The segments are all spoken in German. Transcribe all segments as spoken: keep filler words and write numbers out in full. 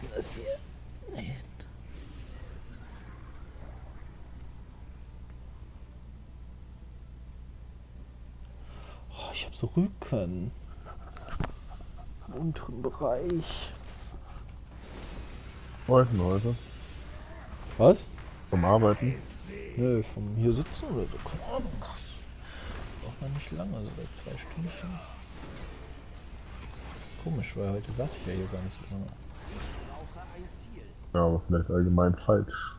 das hier? Nee. Oh, ich hab so Rücken. Im unteren Bereich. Arbeiten heute. Was? Vom Arbeiten. Nö, vom hier sitzen oder so. Keine Ahnung. Braucht man nicht lange, so bei zwei Stündchen. Komisch, weil heute saß ich ja hier gar nicht so lange. Ja, aber vielleicht allgemein falsch.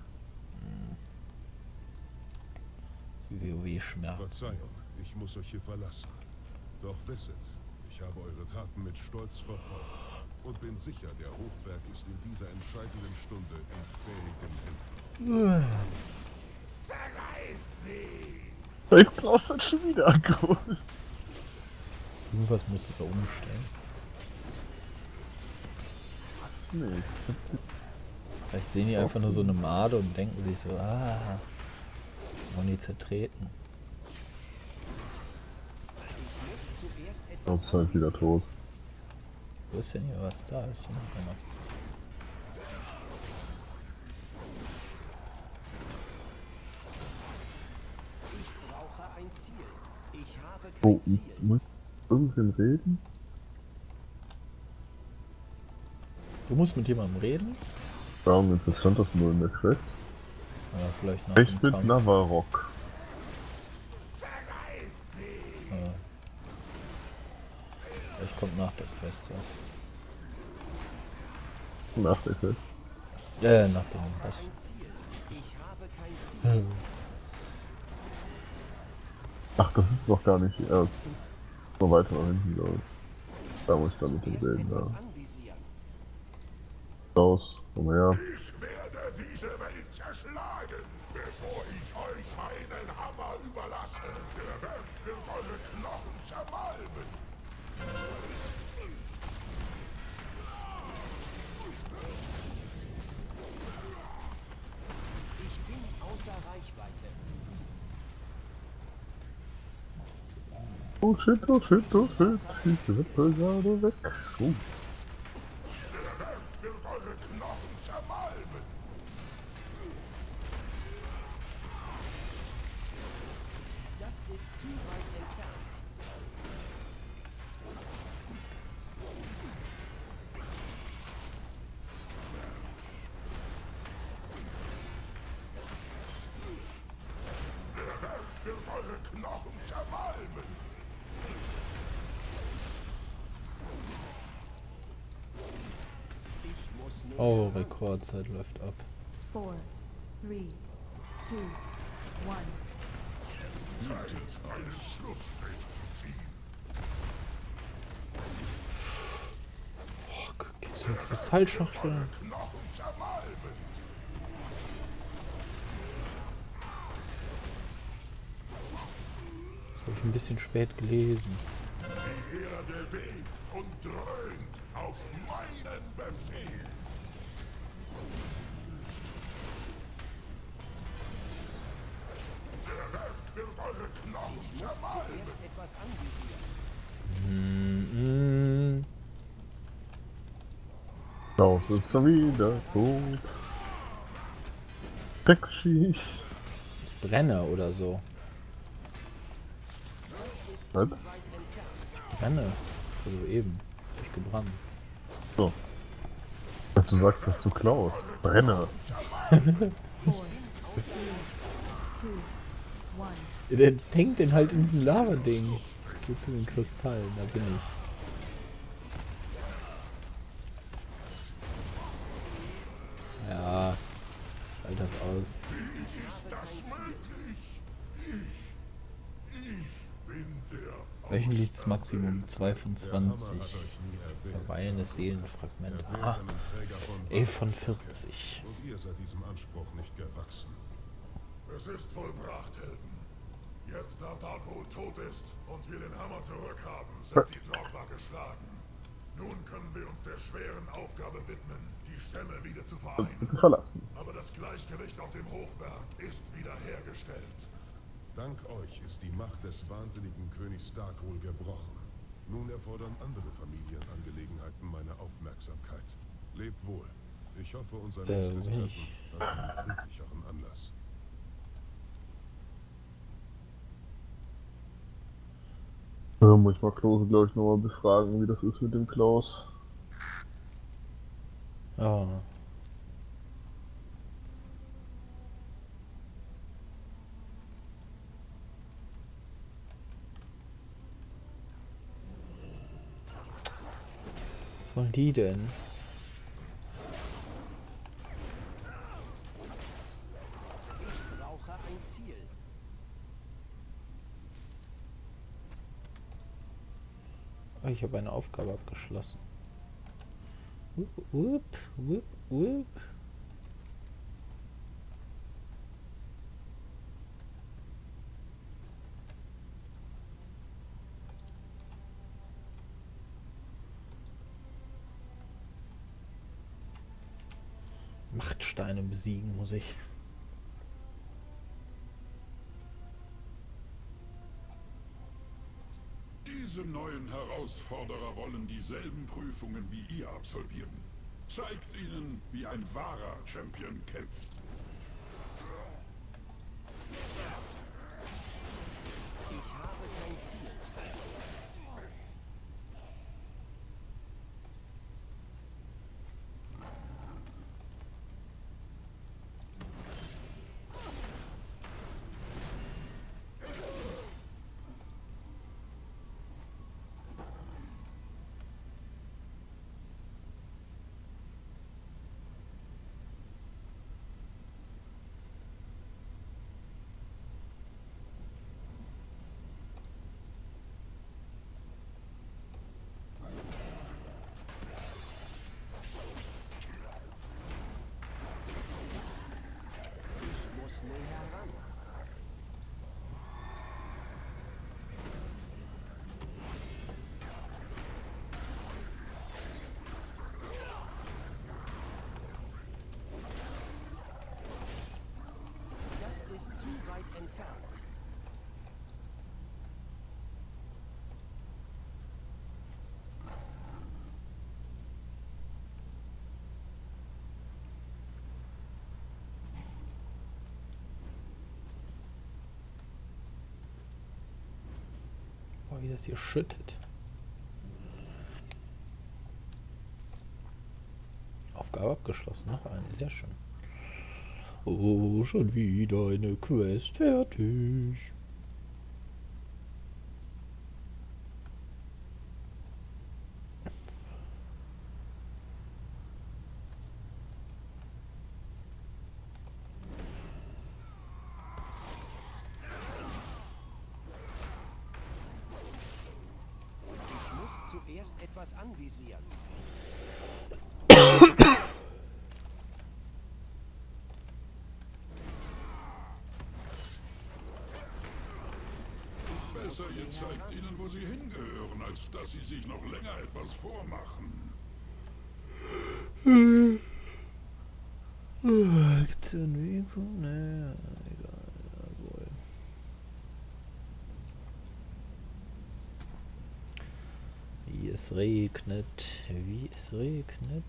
Die WoW-Schmerz. Verzeihung, ich muss euch hier verlassen. Doch wisset, ich habe eure Taten mit Stolz verfolgt und bin sicher, der Hochberg ist in dieser entscheidenden Stunde in fähigen Händen. Zerreißt sie! Ich brauch's dann schon wieder Alkohol. Irgendwas musst du da umstellen. Weiß nicht. Vielleicht sehen die einfach nur so eine Made und denken sich so, ah, Moni zertreten. Sonst ist halt wieder tot. Wo ist denn hier was? Da ist hier noch einer. Oh, muss irgendwen reden? Du musst mit jemandem reden? Warum interessant das nur in der Quest? Ja, vielleicht nach Echt dem mit Kampf. Navarok. Ja. Vielleicht kommt nach der Quest was. Nach der Quest. Ja, ja, nach dem Boss. Hm. Ach, das ist doch gar nicht. Ja, so weiter nach hinten, glaube ich. Da muss ich dann mit dem reden, ja. Raus, komm her. Ich werde diese Welt zerschlagen, bevor ich euch meinen Hammer überlasse. Der Berg wird eure Knochen zermalmen. Ich bin außer Reichweite. Oh shit, oh shit, oh shit. Ich wippe gerade weg. Oh. Der Berg wird eure Knochen zermalmen. Das ist zu weit entfernt. Der Berg wird eure Knochen zermalmen. Ich muss näher Oh, ran. Rekordzeit läuft ab. Four, three, two, one. Zeit, einen Schlussstrich zu ziehen. Fuck, geht's hier Kristallschachtel? Knochen zermalmen. Das habe ich ein bisschen spät gelesen. Die Erde bebt und dröhnt auf meinen Befehl. Der Berg wird eure Knochen Ich muss zermalmen. zuerst etwas anvisieren. Mm -mm. Klaus ist schon wieder tot. Sexy. Brenne oder so. Das ist Was? zu weit entfernt. Brenne. Also eben. Hab ich gebrannt. So. Was du sagst, dass du Klaus. Brenner. Four, three, two, one. Der denkt den halt in diesem Lava-Ding. Geh zu den Kristallen, da bin ich. Ja. Halt das aus. Wie ist das möglich? Ich, ich bin der Wöchentliches Maximum zwei von Der Hammer zwanzig. hat euch nie erwählt. Verweilendes Seelenfragment. Er wählt Ah, einen Träger von elf von Waffen und vierzig. Stärke. Und ihr seid diesem Anspruch nicht gewachsen. Es ist vollbracht, Helden. Jetzt, da Darkhold tot ist und wir den Hammer zurückhaben, sind die Drogba geschlagen. Nun können wir uns der schweren Aufgabe widmen, die Stämme wieder zu vereinen. Bitte verlassen. Aber das Gleichgewicht auf dem Hochberg ist wiederhergestellt. Dank euch ist die Macht des wahnsinnigen Königs Darkol gebrochen. Nun erfordern andere Familienangelegenheiten meine Aufmerksamkeit. Lebt wohl. Ich hoffe, unser Äh, nächstes bin Treffen ich. hat einen friedlicheren Anlass. Ja, muss ich mal Klose, glaube ich, nochmal befragen, wie das ist mit dem Klaus. Ah. Was wollen die denn? Ich brauche ein Ziel. Oh, ich habe eine Aufgabe abgeschlossen. Wupp, wupp, wupp, wupp. Machtsteine besiegen muss ich. Diese neuen Herausforderer wollen dieselben Prüfungen wie ihr absolvieren. Zeigt ihnen, wie ein wahrer Champion kämpft. Ich habe kein Ziel. Ich muss näher ran. Das ist zu weit entfernt. Boah, wie das hier schüttet. Aufgabe abgeschlossen. Noch eine, sehr schön. Oh, schon wieder eine Quest fertig. Ich muss zuerst etwas anvisieren. Besser, ihr zeigt ihnen, wo sie hingehören, als dass sie sich noch länger etwas vormachen. Gibt es einen Weg? Nee, egal. Jawohl. Wie es regnet. Wie es regnet.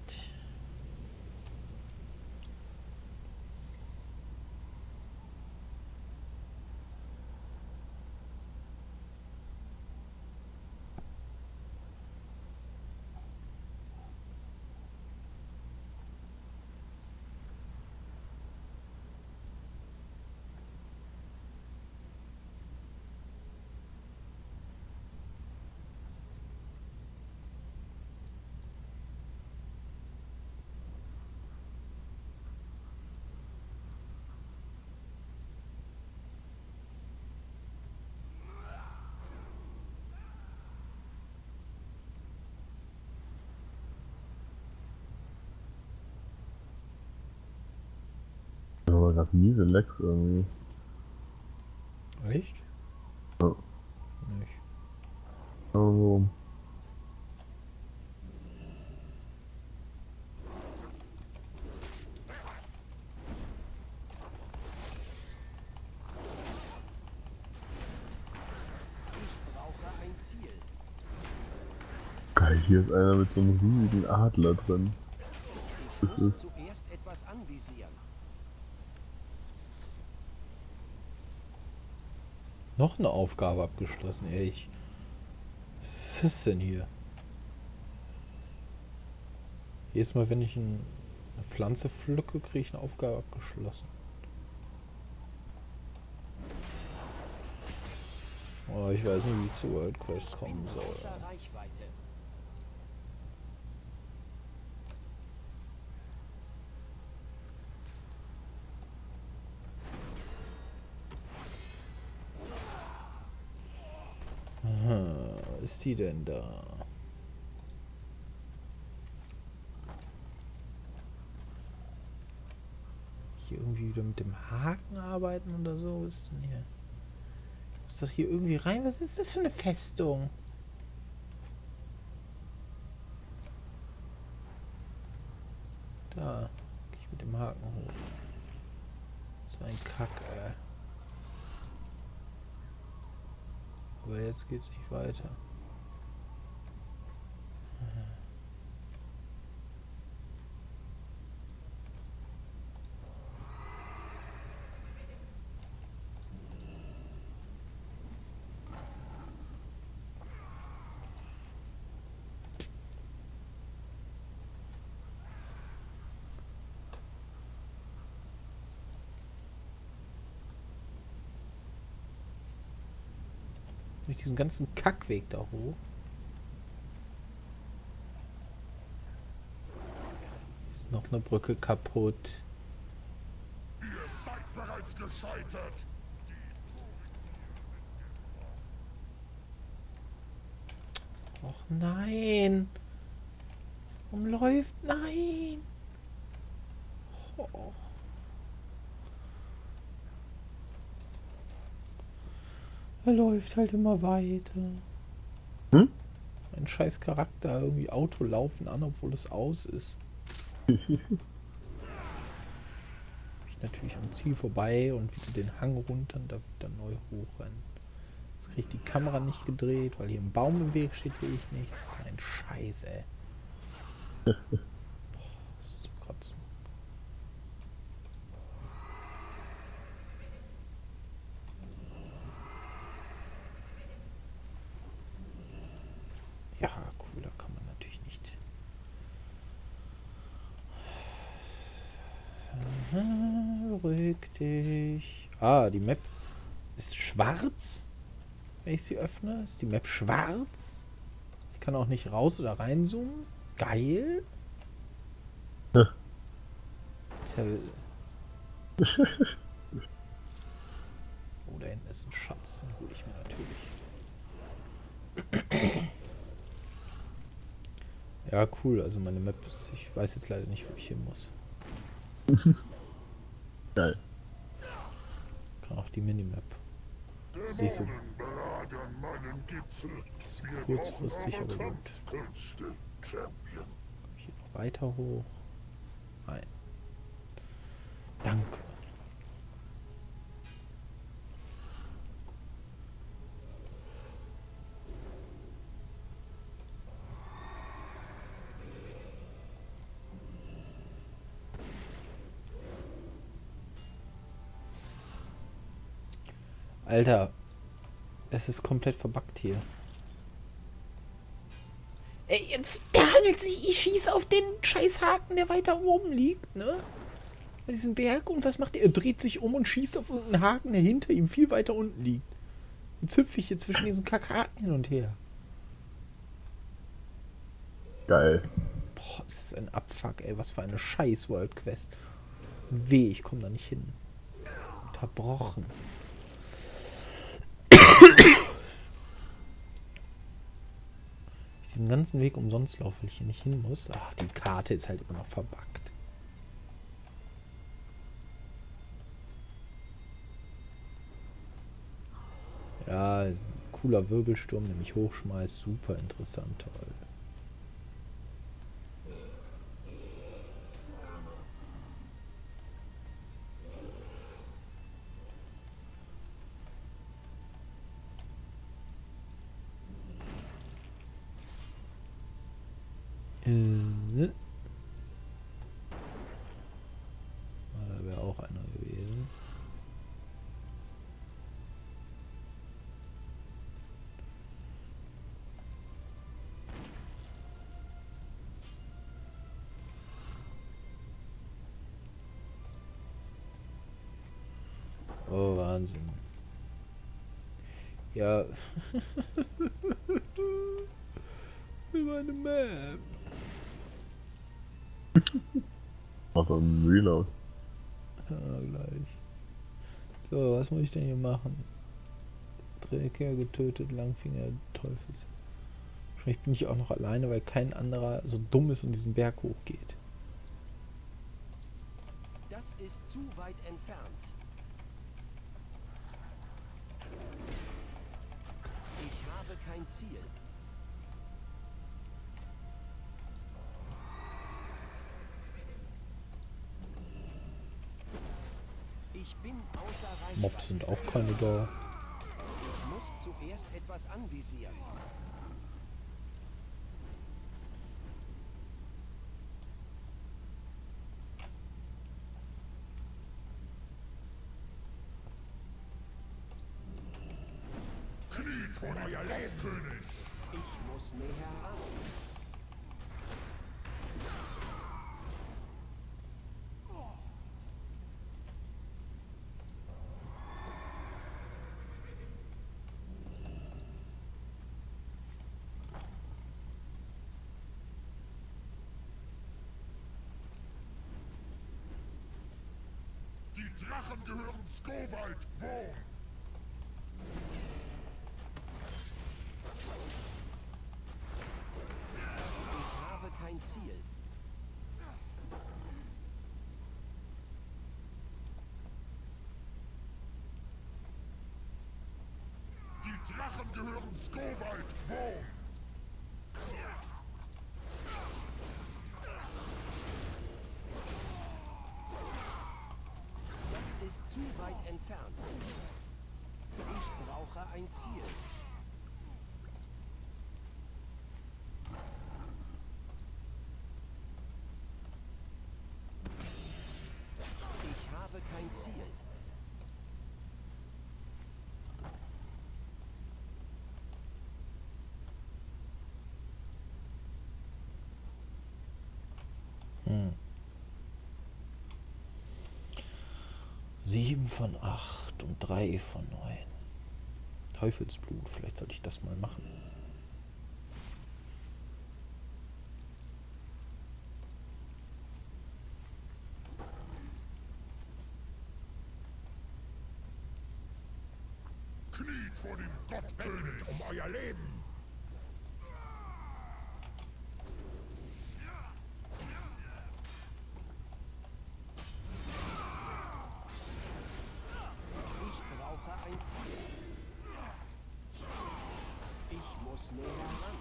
Aber gerade miese Lecks irgendwie. Echt? Ja. Nicht. Also, Ich brauche ein Ziel. geil, hier ist einer mit so einem riesigen Adler drin. Ich Das muss ist- zuerst Noch eine Aufgabe abgeschlossen, ey. Ich, was ist das denn hier? Jedes Mal, wenn ich ein, eine Pflanze pflücke, kriege ich eine Aufgabe abgeschlossen. Oh, ich weiß nicht, wie ich zu World Quest kommen soll. Außer Reichweite. Aha, was ist die denn da? Hier irgendwie wieder mit dem Haken arbeiten oder so? Was ist denn hier? Ich muss doch hier irgendwie rein. Was ist das für eine Festung? Da. Geh ich mit dem Haken hoch. So ein Kack, ey. Aber jetzt geht's nicht weiter. Durch diesen ganzen Kackweg da hoch. Ist noch eine Brücke kaputt. Ihr seid bereits gescheitert. Och nein. Warum läuft? Nein. Oh. Er läuft halt immer weiter. Hm? Ein scheiß Charakter, irgendwie Auto laufen an, obwohl es aus ist. Ich natürlich am Ziel vorbei und wieder den Hang runter und da wieder neu hochrennen. Jetzt kriege ich die Kamera nicht gedreht, weil hier ein Baum im Weg steht, will ich nichts. Ein Scheiß, ey. Boah, das ist zum Kotzen. Ja, cool, da kann man natürlich nicht. Aha, beruhig dich. Ah, die Map ist schwarz. Wenn ich sie öffne, ist die Map schwarz. Ich kann auch nicht raus oder reinzoomen. Geil. Ja. Tja. Oh, da hinten ist ein Schatz. Den hole ich mir natürlich. Ja, cool. Also meine Map ist, ich weiß jetzt leider nicht, wo ich hin muss. Geil. Kann auch die Minimap. Siehst du. Dämonen belagern meinen Gipfel. Wir Kurzfristig, brauchen aber aber gut. Kampfkünste, Champion. Komm ich hier noch weiter hoch? Nein. Danke. Alter, es ist komplett verbuggt hier. Ey, jetzt der handelt sich, ich schieße auf den Scheißhaken, der weiter oben liegt, ne? Bei diesem Berg, und was macht er? Er dreht sich um und schießt auf einen Haken, der hinter ihm viel weiter unten liegt. Jetzt hüpfe ich hier zwischen diesen Kackhaken hin und her. Geil. Boah, das ist ein Abfuck, ey, was für eine scheiß World Quest. Weh, ich komme da nicht hin. Unterbrochen. Ich diesen ganzen Weg umsonst laufe, weil ich hier nicht hin muss. Ach, die Karte ist halt immer noch verbuggt. Ja, cooler Wirbelsturm, der mich hochschmeißt. Super interessant, toll. Äh. Ah, da wäre auch einer gewesen. Wahnsinn. Ja. Meine Map. Macht dann einen Reload. Ja, gleich. So, was muss ich denn hier machen? Drecker getötet, Langfinger, Teufels. Wahrscheinlich bin ich auch noch alleine, weil kein anderer so dumm ist und diesen Berg hochgeht. Das ist zu weit entfernt. Ich habe kein Ziel. Ich bin außer Reichweite. Mobs sind auch keine da. Ich muss zuerst etwas anvisieren. Kniet vor euer Leibkönig! Ich muss näher ran. Die Drachen gehören Skowald, Wurm! Ich habe kein Ziel. Die Drachen gehören Skowald, Wurm! Das ist zu weit entfernt. Ich brauche ein Ziel. Ich habe kein Ziel. Hm. Sieben von acht und drei von neun. Teufelsblut, vielleicht sollte ich das mal machen. Kniet vor dem Gottkönig um euer Leben! Ich brauche ein Ziel. Ich muss näher ran.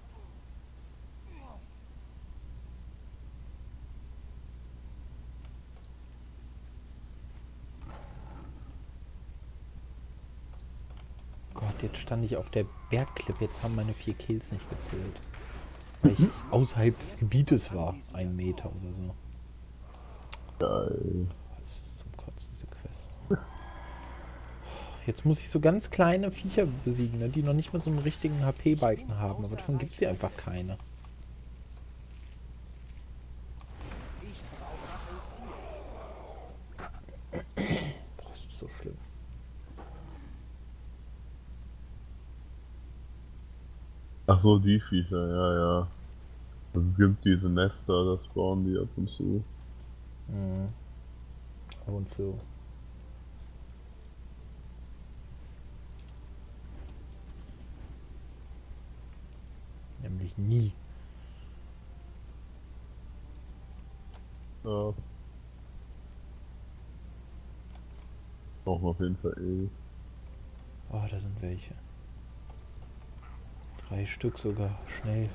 Gott, jetzt stand ich auf der Bergklippe, jetzt haben meine vier Kills nicht gezählt. Weil ich außerhalb des Gebietes war. Ein Meter oder so. Geil. Das ist zum Kotzen, diese Quest. Jetzt muss ich so ganz kleine Viecher besiegen, ne, die noch nicht mal so einen richtigen H P-Balken haben. Aber davon gibt es hier einfach keine. Ich brauche ein Ziel. Boah, das ist so schlimm. Ach so, die Viecher, ja, ja. Also es gibt diese Nester, das spawnen die ab und zu. Mhm. Ab und zu. Nämlich nie. Ja. Brauchen wir auf jeden Fall ewig. Oh, da sind welche. Drei Stück sogar. Schnell.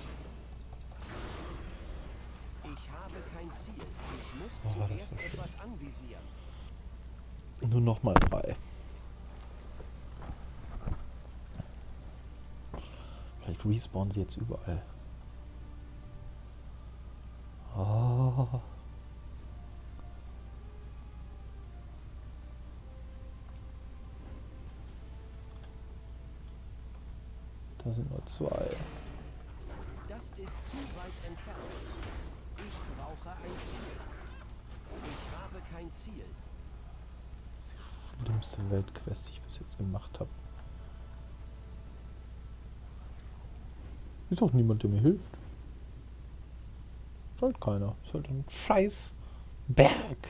Ich habe kein Ziel. Ich muss Oh, das zuerst war schön. etwas anvisieren. Nur noch mal drei. Vielleicht respawnen sie jetzt überall. Oh. Da sind nur zwei. Das ist zu weit entfernt. Ich brauche ein Ziel. Ich habe kein Ziel. Schlimmste Weltquest, die ich bis jetzt gemacht habe. Ist auch niemand, der mir hilft. Ist halt keiner. Ist halt ein scheiß Berg.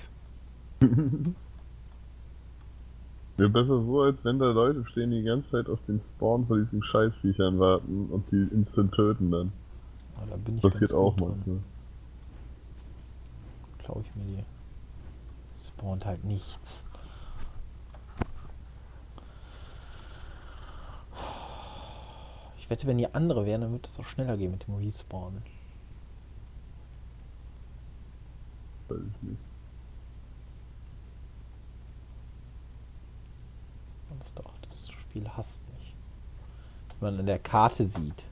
Wäre besser so, als wenn da Leute stehen, die die ganze Zeit auf den Spawn von diesen Scheißviechern warten und die instant töten dann. Ah, da bin ich Passiert ganz auch gut drin. manchmal. Klau ich mir die. Spawnt halt nichts. Ich wette, wenn die andere wären, dann wird das auch schneller gehen mit dem Respawnen. Weiß ich nicht. Und doch, das Spiel hasst mich. Wie man an der Karte sieht.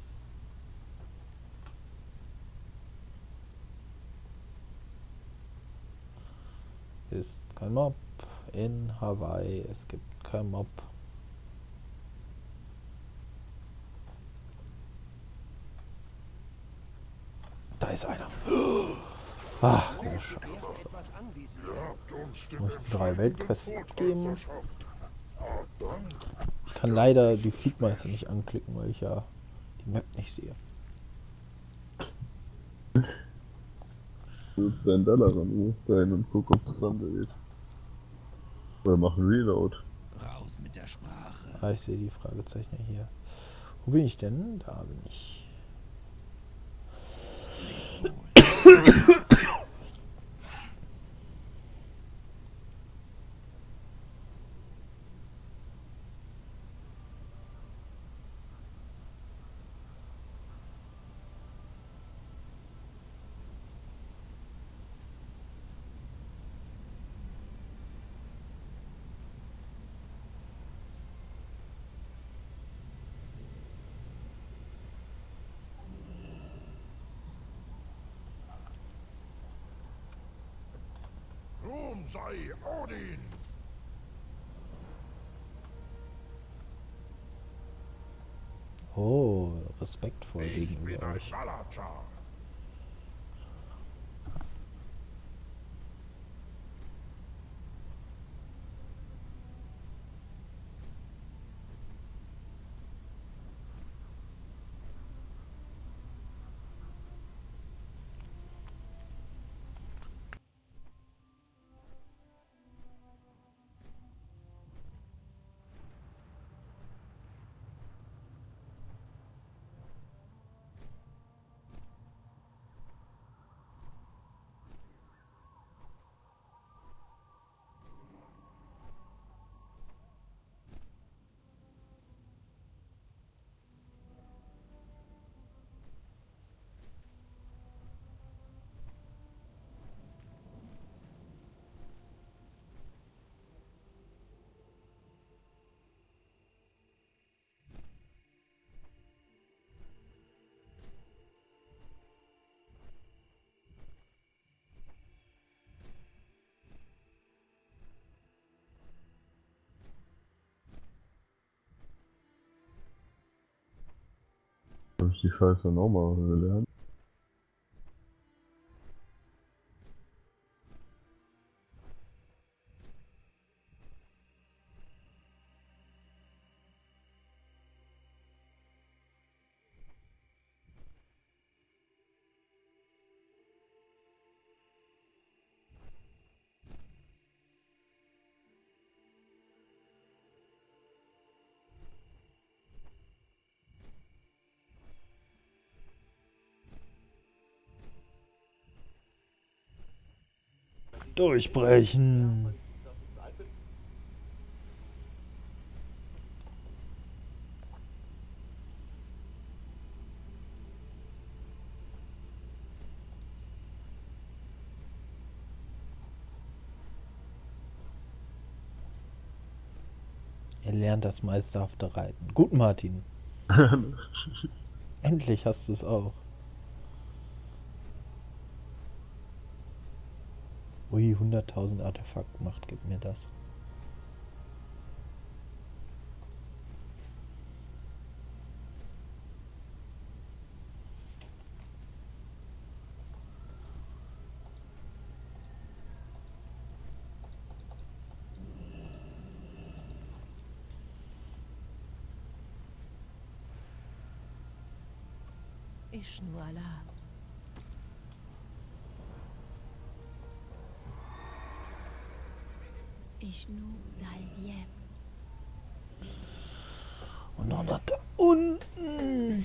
Ist kein Mob in Hawaii. Es gibt kein Mob. Da ist einer. Ah, diese Scheiße. Erst etwas anvisieren. Ihr habt uns den Muss ich drei entscheidenden Weltquests Vorteil abgeben? verschafft. Ah, Dank. Ich kann leider die Flugmeister nicht anklicken, weil ich ja die Map nicht sehe. Du willst deinen Dollar ran, dahin und guck, ob das andere geht. Oder mach einen Reload. Raus mit der Sprache. Ah, ich sehe die Fragezeichen hier. Wo bin ich denn? Da bin ich. Ruhm sei Odin. Oh, respektvoll Ich bin gegenüber ein euch. Balachar. Hab ich die Scheiße nochmal gelernt. Durchbrechen. Er lernt das meisterhafte Reiten. Gut, Martin. Endlich hast du es auch. Ui, hunderttausend Artefakt macht, gib mir das. Ishnu Allah. Ishnu Daldiem. Und dann hat er unten.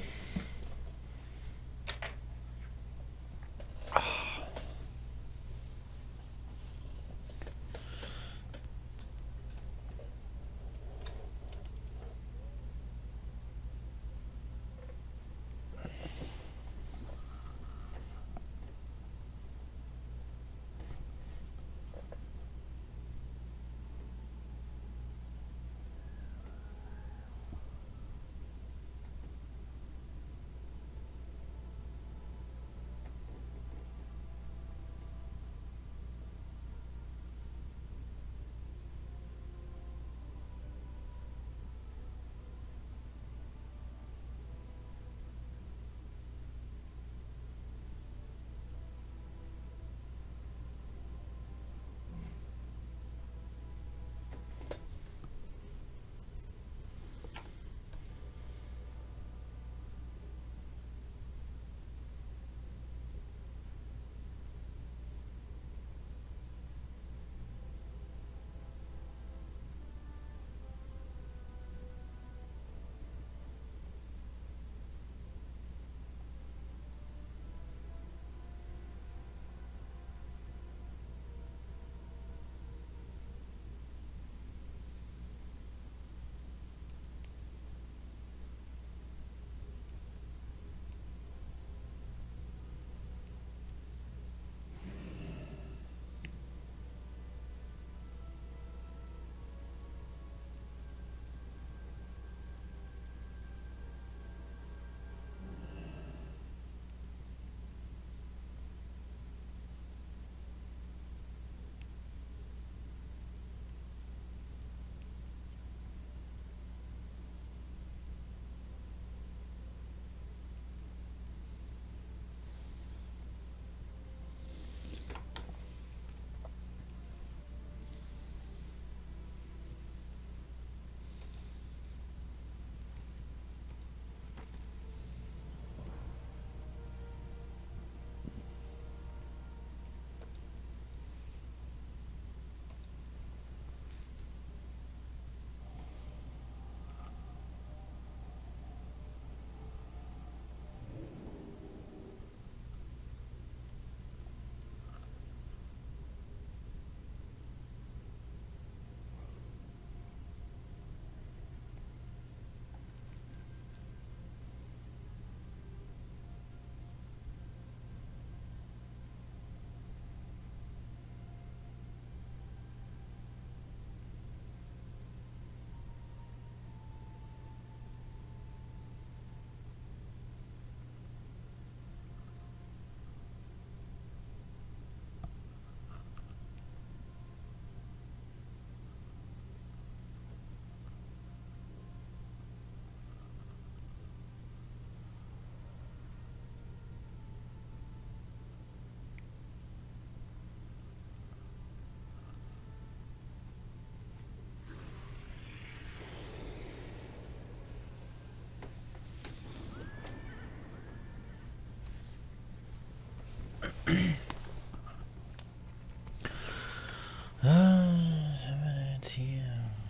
Ah, was haben wir denn jetzt hier?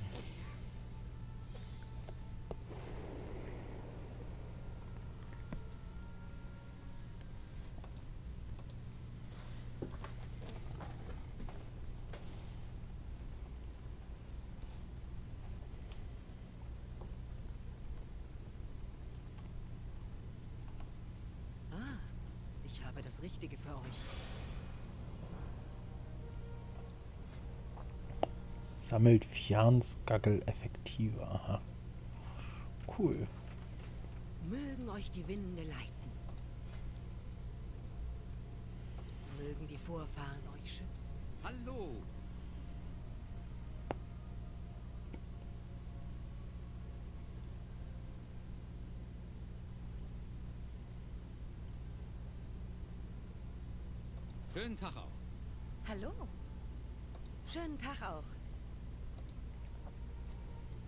Ah, ich habe das Richtige für euch. Sammelt Fjarnsgagel effektiver. Aha. Cool. Mögen euch die Winde leiten. Mögen die Vorfahren euch schützen. Hallo! Schönen Tag auch. Hallo. Schönen Tag auch.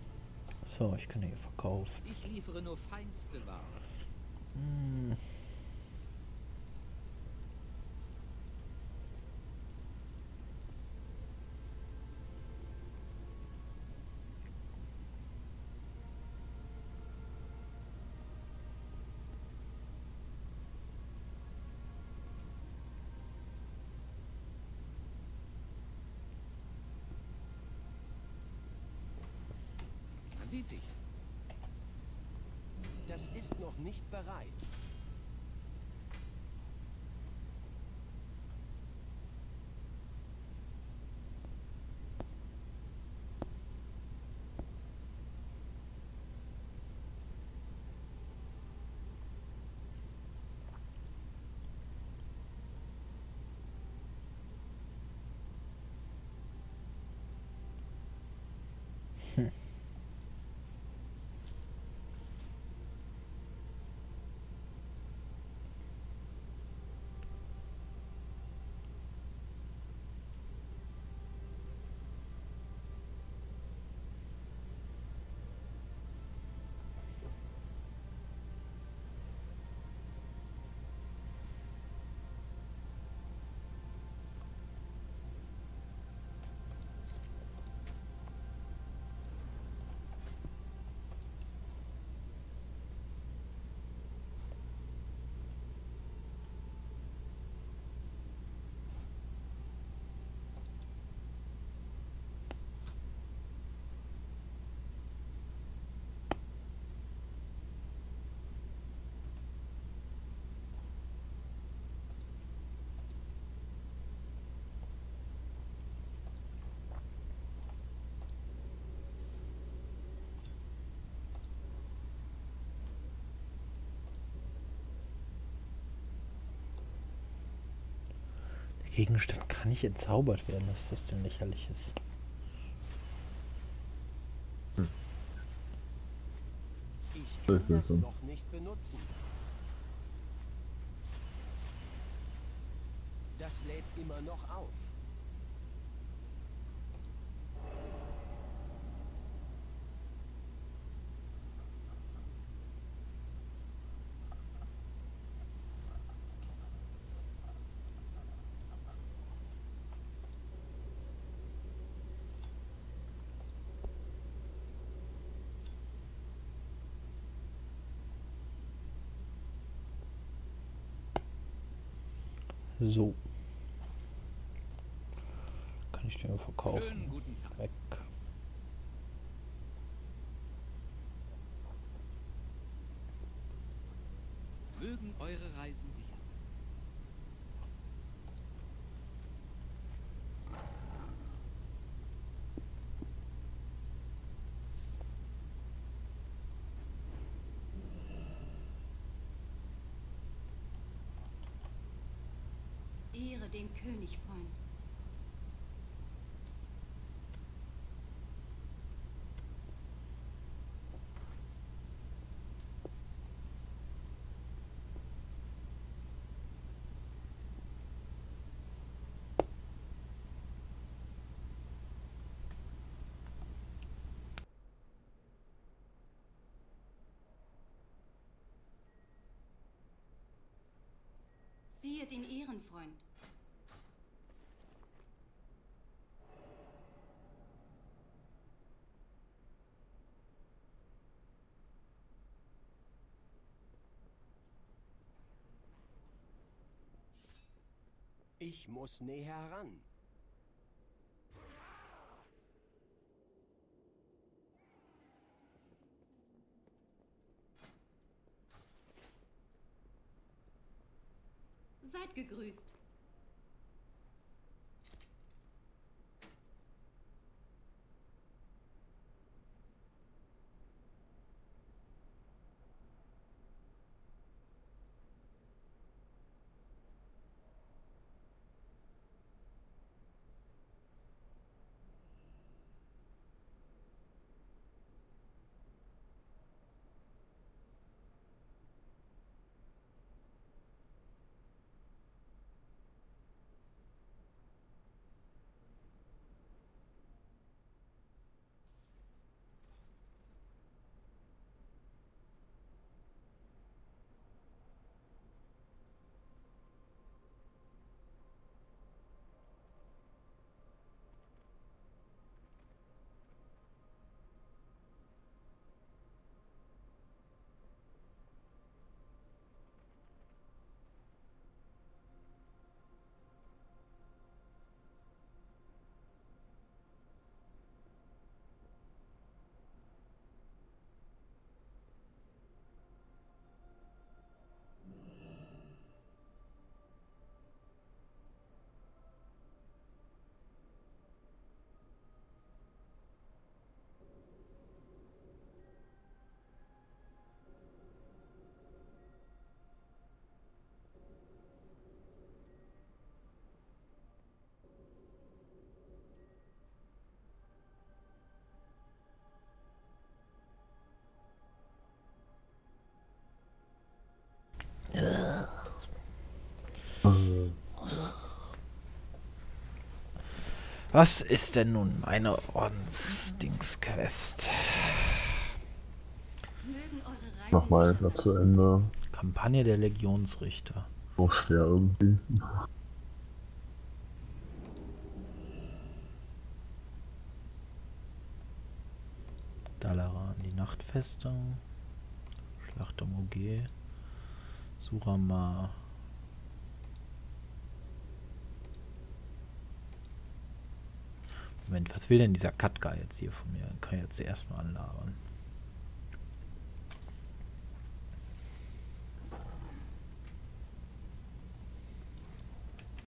So, ich kann hier verkaufen. Ich liefere nur feinste Ware. Hm. Sieht sich. Das ist noch nicht bereit. Gegenstand kann nicht entzaubert werden, was ist das denn lächerliches? Ich Das kann ist das so. noch nicht benutzen. Das lädt immer noch auf. So. Kann ich den verkaufen? Schönen guten Tag. Weg. Mögen eure Reisen sicher sein. Ehre den König, Freund. Siehe den Ehrenfreund. Ich muss näher heran. Seid gegrüßt. Was ist denn nun meine Ordensdings-Quest? Mögen eure Reisen Nochmal sicher etwas sein. zu Ende. Kampagne der Legionsrichter. So schwer irgendwie. Dalaran, die Nachtfestung. Schlacht um O G. Surama. Moment, was will denn dieser Katka jetzt hier von mir? Kann ich jetzt erstmal anlabern.